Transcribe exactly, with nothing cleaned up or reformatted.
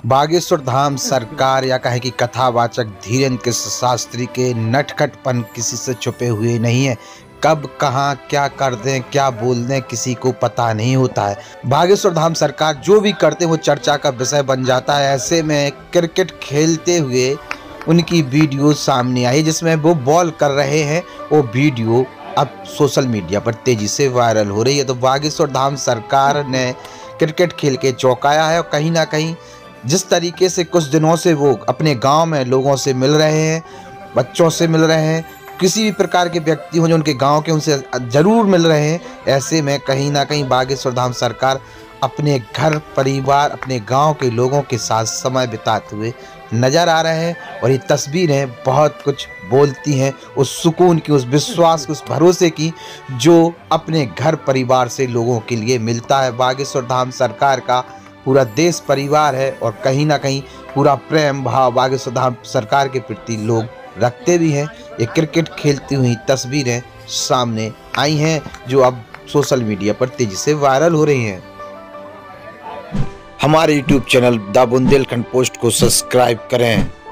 बागेश्वर धाम सरकार या कहे कि कथावाचक धीरेन्द्र कृष्ण शास्त्री के नटखटपन किसी से छुपे हुए नहीं है। कब कहाँ क्या कर दें क्या बोल दें किसी को पता नहीं होता है। बागेश्वर धाम सरकार जो भी करते वो चर्चा का विषय बन जाता है। ऐसे में क्रिकेट खेलते हुए उनकी वीडियो सामने आई जिसमें वो बॉल कर रहे हैं। वो वीडियो अब सोशल मीडिया पर तेजी से वायरल हो रही है। तो बागेश्वर धाम सरकार ने क्रिकेट खेल के चौंकाया है और कहीं ना कहीं जिस तरीके से कुछ दिनों से वो अपने गांव में लोगों से मिल रहे हैं, बच्चों से मिल रहे हैं, किसी भी प्रकार के व्यक्ति हों जो उनके गांव के उनसे ज़रूर मिल रहे हैं। ऐसे में कहीं ना कहीं बागेश्वर धाम सरकार अपने घर परिवार अपने गांव के लोगों के साथ समय बिताते हुए नज़र आ रहे हैं। और ये तस्वीरें बहुत कुछ बोलती हैं उस सुकून की, उस विश्वास की, उस भरोसे की जो अपने घर परिवार से लोगों के लिए मिलता है। बागेश्वर धाम सरकार का पूरा देश परिवार है और कहीं ना कहीं पूरा प्रेम भाव बागेश्वर धाम सरकार के प्रति लोग रखते भी हैं। ये क्रिकेट खेलती हुई तस्वीरें सामने आई हैं जो अब सोशल मीडिया पर तेजी से वायरल हो रही हैं। हमारे YouTube channel the Bundelkhand post को सब्सक्राइब करें।